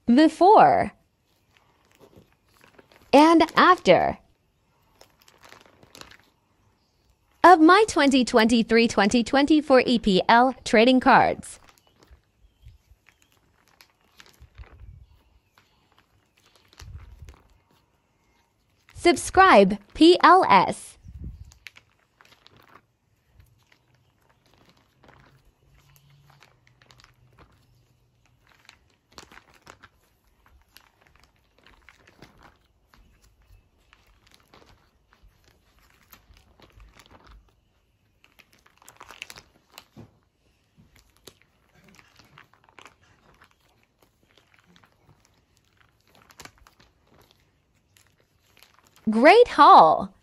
before, and after. Of my 2023-2024 EPL trading cards. Subscribe PLS. Great haul!